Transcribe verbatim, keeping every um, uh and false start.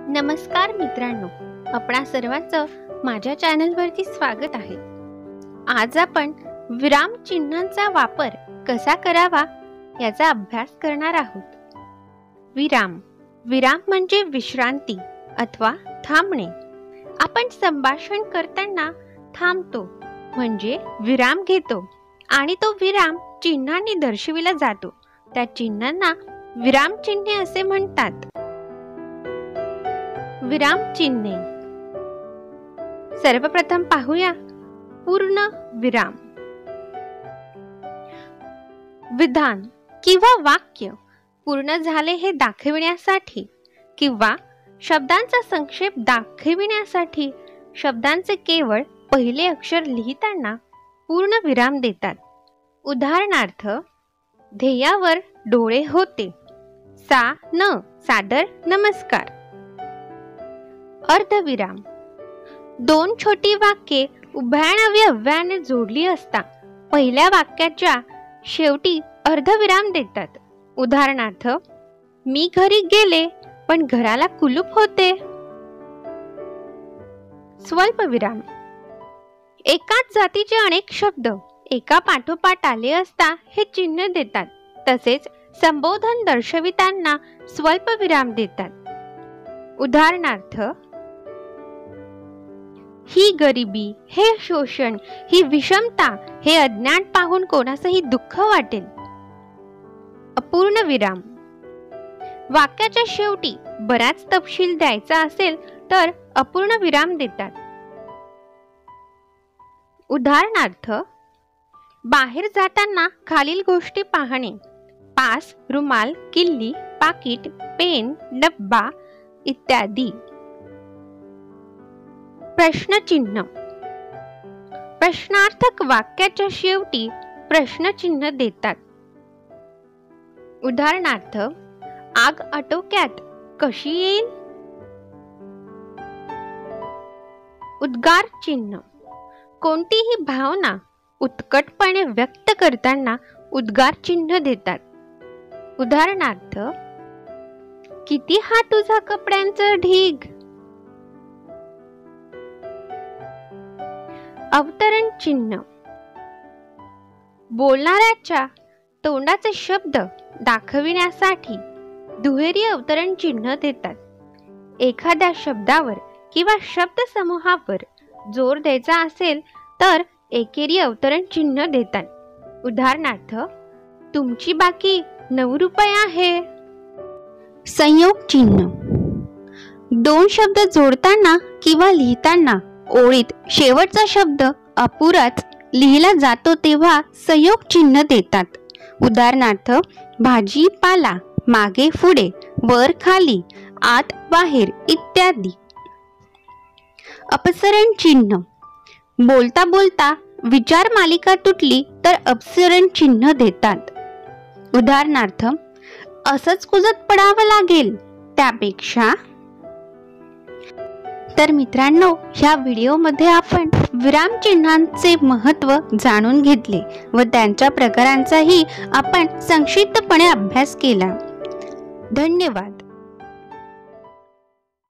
नमस्कार मित्रांनो, आपणा सर्वांचं माझ्या चॅनलवरती स्वागत आहे। आज आपण विराम चिन्हांचा वापर कसा करावा याचा अभ्यास करणार आहोत। विराम विराम म्हणजे विश्रांती अथवा थांबणे। आपण संभाषण करताना थांबतो म्हणजे विराम घेतो आणि तो विराम चिन्हांनी दर्शविला जातो। त्या चिन्हांना विराम चिन्हे असे म्हणतात। विराम चिन्हे सर्वप्रथम पाहूया पूर्ण विराम। विधान किंवा वाक्य पूर्ण झाले हे दाखविण्यासाठी किंवा शब्दांचा संक्षेप दाखविण्यासाठी शब्दांचे केवळ पहिले अक्षर लिहिताना पूर्ण विराम देतात। उदाहरणार्थ, ध्येयावर डोळे होते, सा न सादर नमस्कार। अर्धविराम दोन छोटी वाक्ये उभ्याने अव्याने जोडली असता पहिल्या वाक्याच्या शेवटी अर्धविराम देतात। उदाहरणार्थ, मी घरी गेले पण घराला कुलूप होते। स्वल्पविराम एकाच जातीचे अनेक शब्द एका पाठोपाठ आले असता हे चिन्ह देतात। तसेच संबोधन दर्शविताना स्वल्पविराम देतात। उदाहरणार्थ, ही गरिबी, हे शोषण, ही विषमता, हे अज्ञान पाहून कोणासही दुःख वाटेल। अपूर्ण विराम वाक्याच्या शेवटी बराच तपशील द्यायचा असेल तर अपूर्ण विराम देतात। उदाहरणार्थ, बाहेर जाताना खालील गोष्टी पाहणे, पास, रुमाल, किल्ली, पाकिट, पेन, डब्बा इत्यादी। प्रश्नचिन्ह प्रश्नार्थक वाक्याच्या शेवटी प्रश्नचिन्ह देतात। उदाहरणार्थ, आग आटोक्यात कशी येईल? उद्गार चिन्ह कोणतीही भावना उत्कटपणे व्यक्त करताना उद्गार चिन्ह देतात। उदाहरणार्थ, किती हा तुझा कपड्यांचा ढीग? अवतरण चिन्ह बोलणाऱ्याच्या तोंडाचे शब्द दाखविण्यासाठी दुहेरी अवतरण चिन्ह देतात। एखाद्या शब्दावर किंवा शब्दसमूहावर जोर द्यायचा असेल तर एकेरी अवतरण चिन्ह देतात। उदाहरणार्थ, तुमची बाकी नऊ रुपये आहे। संयोग चिन्ह दोन शब्द जोडताना किंवा लिहिताना ओळीत शेवटचा शब्द अपुराच लिहिला जातो तेव्हा संयोग चिन्ह देतात। उदाहरणार्थ, भाजी पाला, मागे पुढे, वर खाली, आत बाहेर इत्यादी। अपसरण चिन्ह बोलता बोलता विचार मालिका तुटली तर अपसरण चिन्ह देतात। उदाहरणार्थ, असंच कुजत पडावं लागेल त्यापेक्षा। तर मित्रांनो, ह्या व्हिडिओमध्ये आपण विराम चिन्हांचे महत्त्व जाणून घेतले व त्यांच्या प्रकारांचाही आपण संक्षिप्तपणे अभ्यास केला। धन्यवाद।